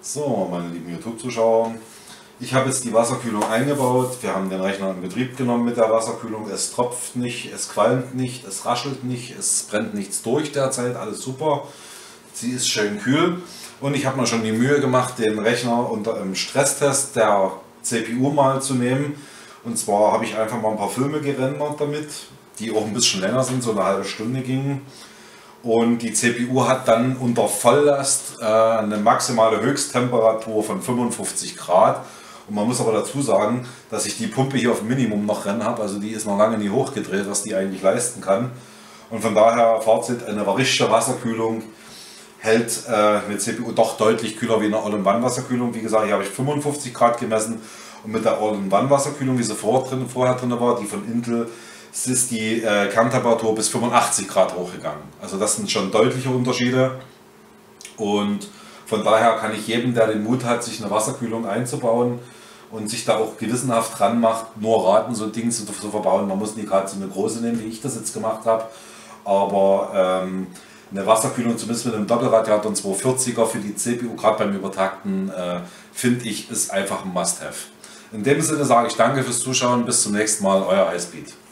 So, meine lieben YouTube-Zuschauer, ich habe jetzt die Wasserkühlung eingebaut. Wir haben den Rechner in Betrieb genommen mit der Wasserkühlung. Es tropft nicht, es qualmt nicht, es raschelt nicht, es brennt nichts durch derzeit, alles super. Sie ist schön kühl und ich habe mir schon die Mühe gemacht, den Rechner unter einem Stresstest der CPU mal zu nehmen. Und zwar habe ich einfach mal ein paar Filme gerendert damit, die auch ein bisschen länger sind, so eine halbe Stunde gingen. Und die CPU hat dann unter Volllast eine maximale Höchsttemperatur von 55 Grad. Und man muss aber dazu sagen, dass ich die Pumpe hier auf Minimum noch rennen habe. Also die ist noch lange nie hochgedreht, was die eigentlich leisten kann. Und von daher, Fazit, eine richtige Wasserkühlung hält eine CPU doch deutlich kühler wie eine All-in-One-Wasserkühlung. Wie gesagt, hier habe ich 55 Grad gemessen. Und mit der All-in-One-Wasserkühlung, wie sie vorher drin war, die von Intel, ist die Kerntemperatur bis 85 Grad hochgegangen. Also das sind schon deutliche Unterschiede. Und von daher kann ich jedem, der den Mut hat, sich eine Wasserkühlung einzubauen und sich da auch gewissenhaft dran macht, nur raten, so ein Ding zu verbauen. Man muss nicht gerade so eine große nehmen, wie ich das jetzt gemacht habe. Aber eine Wasserkühlung, zumindest mit einem Doppelradiator und 240er für die CPU, gerade beim Übertakten, finde ich, ist einfach ein Must-Have. In dem Sinne sage ich danke fürs Zuschauen, bis zum nächsten Mal, euer Highspeed.